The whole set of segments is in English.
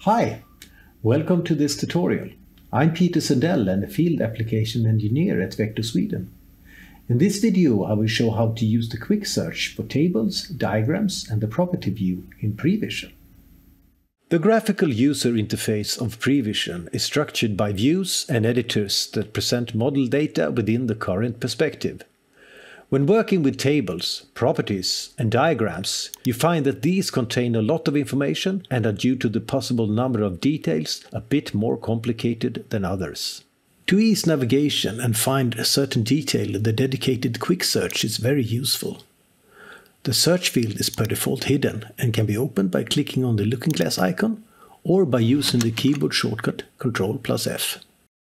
Hi, welcome to this tutorial. I'm Peter Sundell and a field application engineer at Vector Sweden. In this video I will show how to use the quick search for tables, diagrams and the property view in PREEvision. The graphical user interface of PREEvision is structured by views and editors that present model data within the current perspective. When working with tables, properties and diagrams, you find that these contain a lot of information and are, due to the possible number of details, a bit more complicated than others. To ease navigation and find a certain detail, the dedicated quick search is very useful. The search field is per default hidden and can be opened by clicking on the looking glass icon or by using the keyboard shortcut Ctrl F.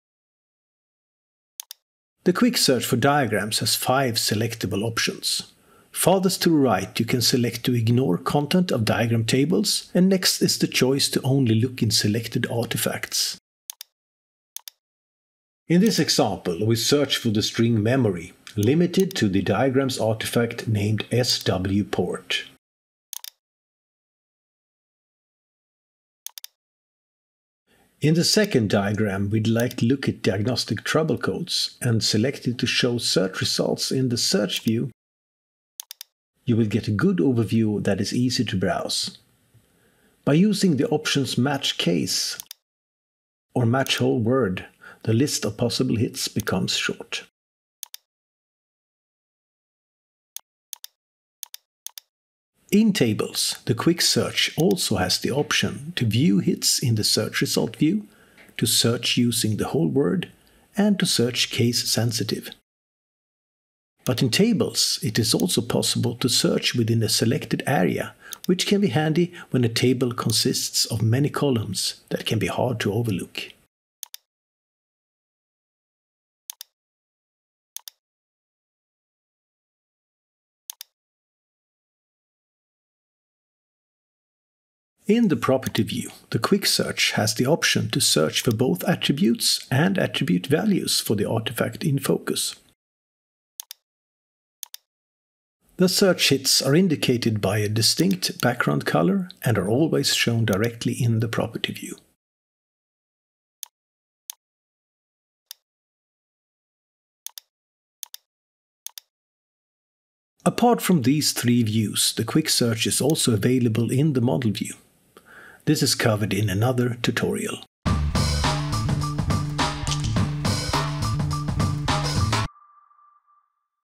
The quick search for diagrams has 5 selectable options. Farthest to the right you can select to ignore content of diagram tables, and next is the choice to only look in selected artifacts. In this example we search for the string memory, limited to the diagram's artifact named swport. In the second diagram we'd like to look at diagnostic trouble codes and select it to show search results in the search view. You will get a good overview that is easy to browse. By using the options match case or match whole word, the list of possible hits becomes short. In tables, the quick search also has the option to view hits in the search result view, to search using the whole word, and to search case sensitive. But in tables, it is also possible to search within a selected area, which can be handy when a table consists of many columns that can be hard to overlook. In the property view, the quick search has the option to search for both attributes and attribute values for the artifact in focus. The search hits are indicated by a distinct background color and are always shown directly in the property view. Apart from these 3 views, the quick search is also available in the model view. This is covered in another tutorial.